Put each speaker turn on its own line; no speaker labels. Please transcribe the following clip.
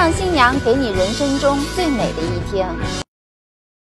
让新娘给你人生中最美的一天。